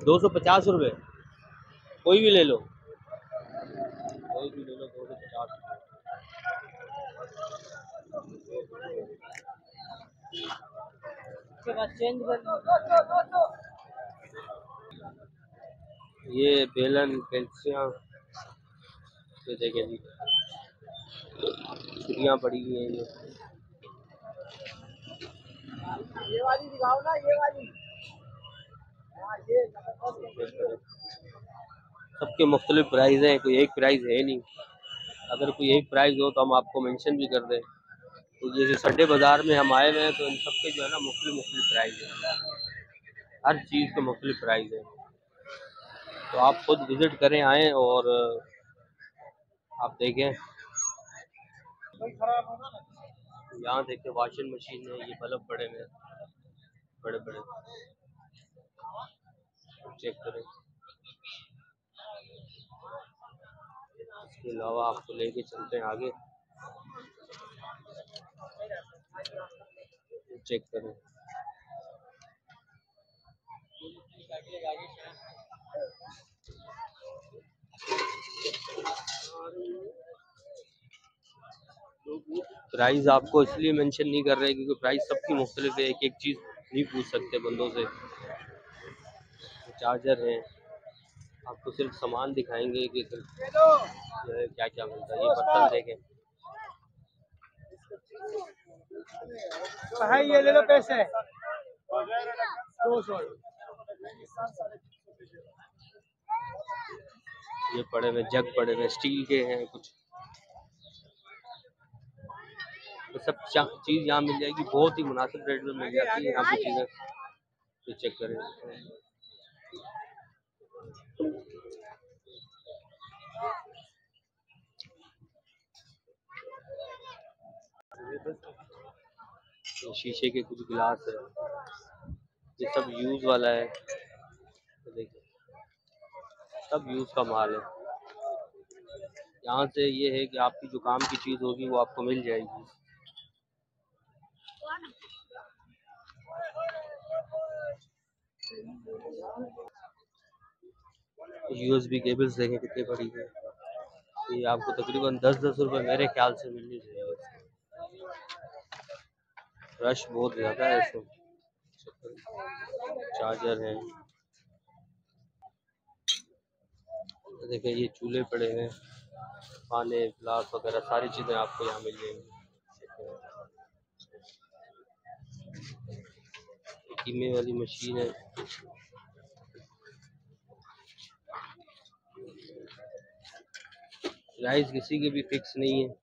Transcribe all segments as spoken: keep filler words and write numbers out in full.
दो सौ पचास रुपये, कोई भी ले लो, कोई भी ले लो, दो सौ पचास। चेंज कर, ये बेलन पेंसियाँ, ये देखें जी, छुरियाँ पड़ी हुई हैं। ये ये वाली दिखाओ ना, ये वाली। हाँ, ये सबके मुख्तलिफ प्राइस हैं, कोई एक प्राइस है नहीं। अगर कोई एक प्राइस हो तो हम आपको मेंशन भी कर दें। तो जैसे संडे बाज़ार में हम आए हुए हैं तो इन सबके जो है ना मुख्तलिफ मुख्तलिफ प्राइस है, हर चीज़ के मुख्तलिफ प्राइस है। तो आप खुद विज़िट करें, आएँ और आप देखें। यहाँ देखें वॉशिंग मशीन है, ये बल्ब बड़े में बड़े बड़े, चेक करें। इसके अलावा आपको लेके चलते हैं आगे, चेक करें। प्राइस आपको इसलिए मेंशन नहीं कर रहे क्योंकि प्राइस सबकी मुख्तलिफ है, एक एक चीज़ नहीं पूछ सकते बंदों से। चार्जर है, आपको सिर्फ सामान दिखाएंगे कि क्या क्या मिलता है। ये बर्तन देखें, ये ले लो पैसे दो सौ। ये पड़े हुए जग पड़े हुए स्टील के हैं कुछ, तो सब चीज़ यहाँ मिल जाएगी, बहुत ही मुनासिब रेट में मिल जाती है यहाँ पे चीज़ें। तो चेक करें। तो शीशे के कुछ गिलास है, ये सब यूज़ वाला है। तो देखिए सब यूज़ का माल है। यहाँ से ये है कि आपकी जो काम की चीज़ होगी वो आपको मिल जाएगी। यूएसबी केबल्स देखें कितनी बड़ी है, ये आपको तकरीबन दस दस रुपए मेरे ख्याल से मिलनी चाहिए। रश बहुत ज़्यादा है इसमें। चार्जर है, देखिए ये चूल्हे पड़े हैं, खाने गिलास वगैरह सारी चीज़ें आपको यहाँ मिल जाएंगी। कीमे वाली मशीन है, प्राइस किसी के भी फिक्स नहीं है,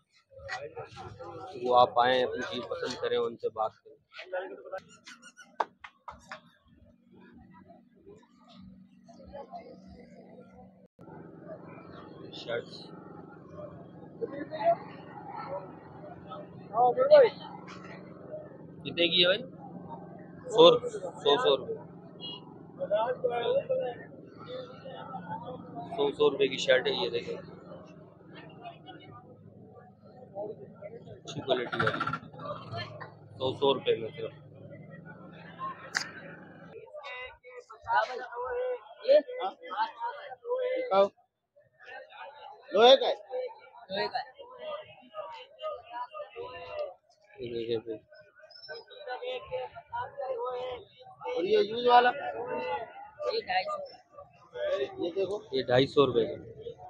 वो आप आए अपनी चीज़ पसंद करें, उनसे बात करें। शर्ट्स कितने की है भाई? सौ सौ सौ रुपये सौ सौ रुपये की शर्ट है। ये देखें अच्छी क्वालिटी वाली, सौ सौ रुपये में सिर्फ। लोहे का लोहे का और ये यूज वाला ये ढाई सौ, ये देखो ये ढाई सौ रुपये का।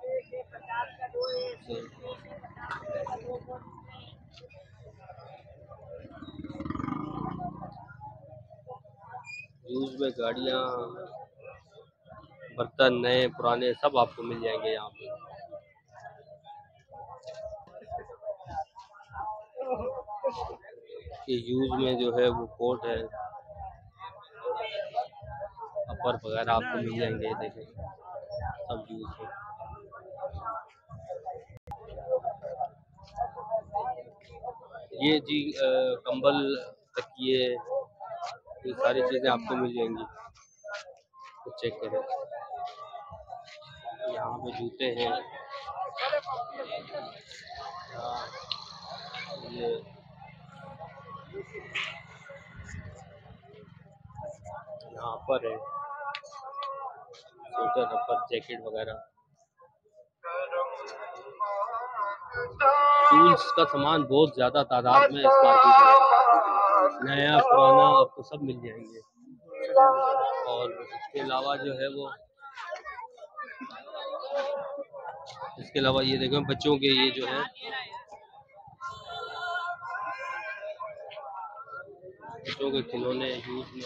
यूज में गाड़ियाँ, बर्तन नए पुराने सब आपको मिल जाएंगे यहाँ पे। ये यूज में जो है वो कोट है, अपर वगैरह आपको मिल जाएंगे। ये देखें सब यूज है। ये जी आ, कंबल तकिए ये सारी चीज़ें आपको मिल जाएंगी। तो चेक करें, यहाँ पे जूते हैं, ये यहाँ पर है। स्वेटर, रबर, जैकेट वगैरह। टूल्स का सामान बहुत ज़्यादा तादाद में इस मार्केट में, नया पुराना आपको सब मिल जाएंगे। और इसके अलावा जो है वो इसके अलावा ये देखो बच्चों के ये जो है बच्चों के खिलौने यूज में।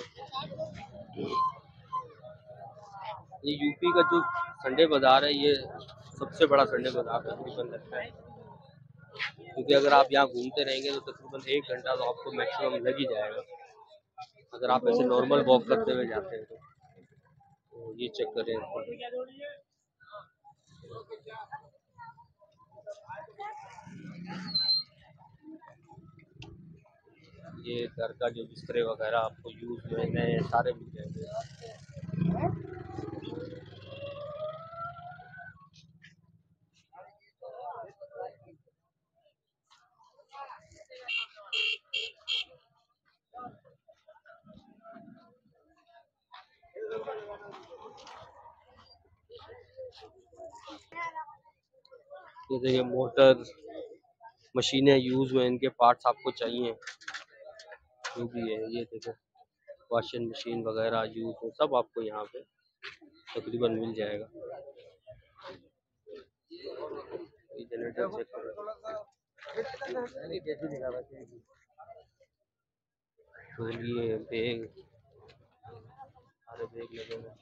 ये यूपी का जो संडे बाज़ार है ये सबसे बड़ा संडे बाज़ार तकरीबन लगता है, क्योंकि अगर आप यहाँ घूमते रहेंगे तो तकरीबन एक घंटा तो आपको मैक्सिमम लग ही जाएगा, अगर आप ऐसे नॉर्मल वॉक करते हुए जाते हैं तो। तो ये चेक करें, ये घर का जो बिस्तरे वगैरह आपको यूज में नए सारे मिल जाएंगे। ये देखिए मोटर, मशीनें यूज हुए, इनके पार्ट्स आपको चाहिए जो भी है, ये देखो वॉशिंग मशीन वगैरह यूज हो सब आपको यहाँ पे तकरीबन मिल जाएगा। ये जनरेटर चेक करो, तो ये बैग, सारे बैग लगे हुए।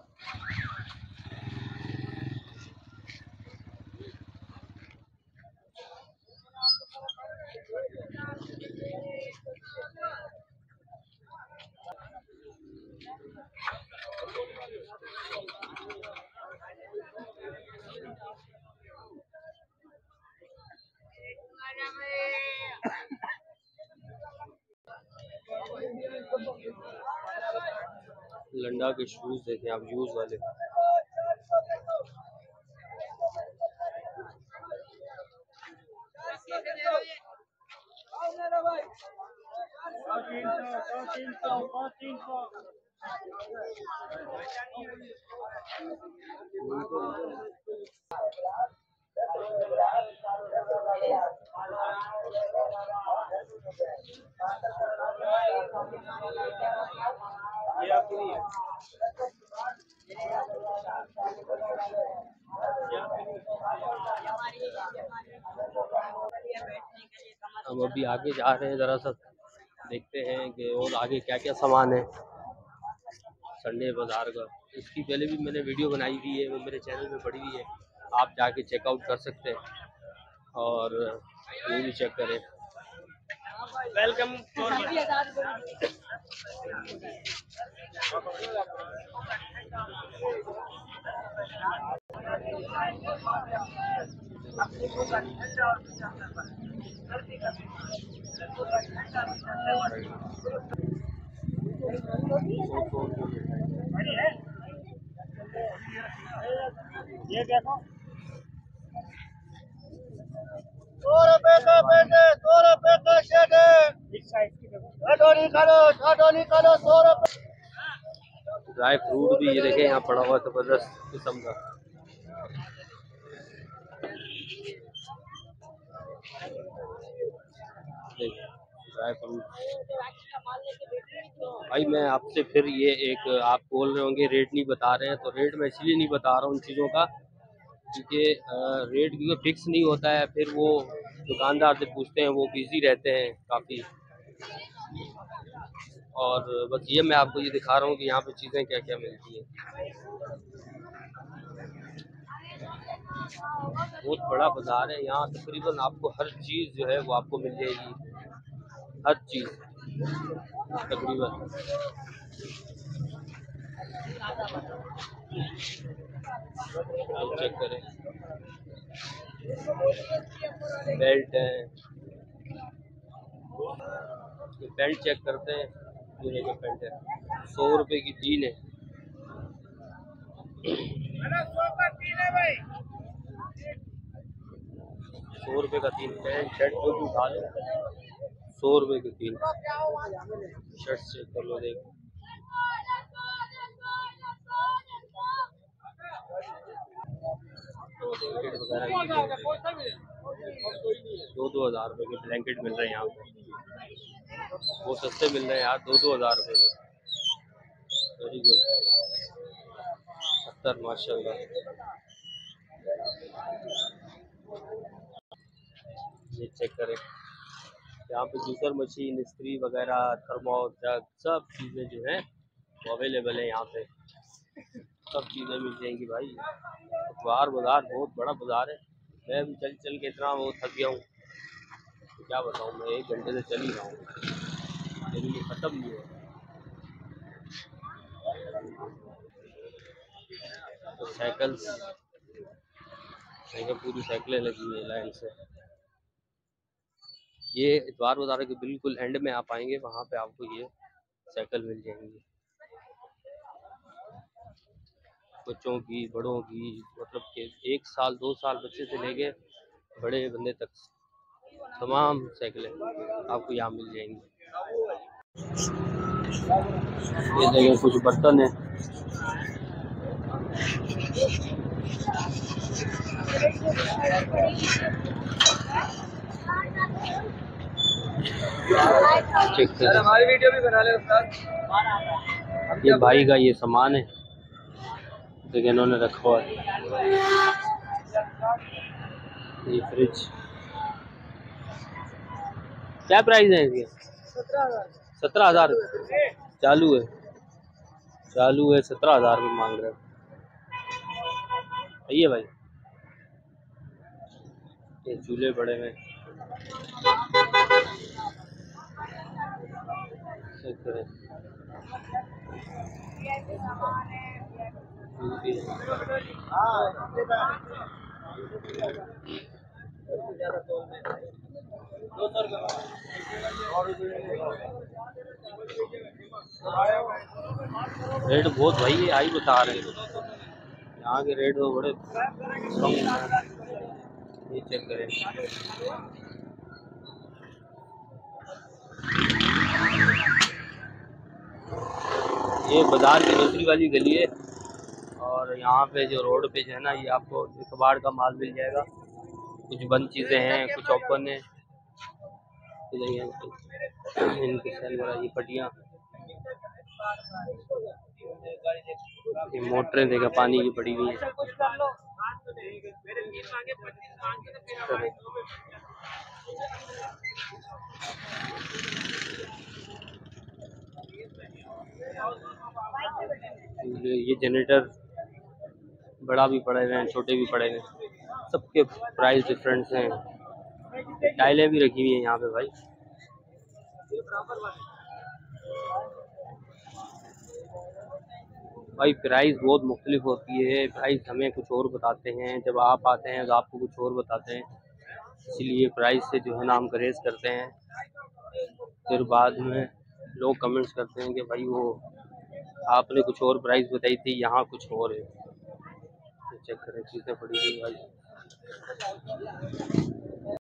लंडा के शूज देखें आप, यूज वाले। हम अभी आगे जा रहे हैं, ज़रा सा देखते हैं कि और आगे क्या क्या सामान है संडे बाज़ार का। इसकी पहले भी मैंने वीडियो बनाई हुई है, वो मेरे चैनल पे पड़ी हुई है, आप जाके चेकआउट कर सकते हैं और ये भी चेक करें। वेलकम। ये देखो सौ रुपए का पेटे, सौ रुपए का शेड है, निकालो छाटो निकालो सौ रुपए। ड्राई फ्रूट भी ये देखें यहाँ पड़ा हुआ जबरदस्त किस्म का। ड्राई फ्रूट भाई, मैं आपसे फिर ये एक, आप बोल रहे होंगे रेट नहीं बता रहे हैं, तो रेट मैं इसलिए नहीं बता रहा हूँ उन चीज़ों का क्योंकि रेट क्योंकि फिक्स नहीं होता है, फिर वो दुकानदार से पूछते हैं, वो बिजी रहते हैं काफ़ी। और बस ये मैं आपको ये दिखा रहा हूँ कि यहाँ पे चीज़ें क्या क्या मिलती हैं। बहुत बड़ा बाज़ार है यहाँ, तकरीबन आपको हर चीज़ जो है वो आपको मिल जाएगी, हर चीज़ तकरीबन। चेक करें, बेल्ट है, बेल्ट चेक करते हैं, ये देखो बेल्ट है, सौ रुपए की तीन है। सौ रुपए का तीन, पैंट शर्ट जो भी उठा लो सौ रुपए की तीन। शर्ट चेक कर लो, देखो वगैरह दो दो हज़ार रुपये के ब्लैंकेट मिल रहे हैं यहाँ पे, वो सस्ते मिल रहे हैं यार, दो दो हज़ार रुपये में। वेरी गुड, सत्तर, माशाल्लाह। ये चेक करें, यहाँ पे जूसर मशीन, इस्त्री वगैरह, थर्मोस, जग, सब चीज़ें जो हैं वो अवेलेबल है यहाँ पे। सब चीज़ें मिल जाएंगी भाई। बाहर बाज़ार बहुत बड़ा बाज़ार है। मैं भी चल चल के इतना वो थक गया हूँ, तो क्या बताऊँ, मैं एक घंटे से चल ही रहा हूँ, लेकिन ये ख़त्म नहीं हो रहा। तो साइकिल्स, साइकिल पूरी साइकिलें लगी हुई है लाइन से। ये इतवार बाज़ार के बिल्कुल एंड में आप आएंगे, वहाँ पे आपको ये साइकिल मिल जाएंगी, बच्चों की, बड़ों की, मतलब कि एक साल दो साल बच्चे से लेके बड़े बंदे तक तमाम साइकिलें आपको यहाँ मिल जाएंगी। ये देखें कुछ बर्तन है, हमारी वीडियो भी बना ले उस्ताद। ये भाई का ये सामान है, देखिए इन्होंने रखा हुआ है। ये फ्रिज, क्या प्राइस है इसके? सत्रह हजार चालू है, चालू है सत्रह हजार रुपये मांग रहे हैं। सही है भाई। ये चूल्हे बड़े में रेट बहुत भाई ये आई बता रहे हैं, यहाँ के रेट तो बड़े कम हैं। ये चेक करें, ये बाजार की दूसरी वाली गली है, और यहाँ पे जो रोड पे जो है ना, ये आपको कबाड़ का माल मिल जाएगा। कुछ बंद चीज़ें हैं, कुछ ओपन है, इनकी सेल वाला। ये पटियाँ, ये मोटरें देखा पानी की पड़ी हुई है। ये जनरेटर बड़ा भी पड़े हुए हैं, छोटे भी पड़े हुए हैं, सबके प्राइस डिफरेंट हैं। टाइलें भी रखी हुई हैं यहाँ पे भाई। भाई प्राइस बहुत मुख्तलिफ होती है, प्राइस हमें कुछ और बताते हैं, जब आप आते हैं तो आपको कुछ और बताते हैं, इसलिए प्राइस से जो है ना हम ग्रेस करते हैं। फिर बाद में लोग कमेंट्स करते हैं कि भाई वो आपने कुछ और प्राइस बताई थी, यहाँ कुछ और है। चेक करें चीज़ें पड़ी हुई भाई।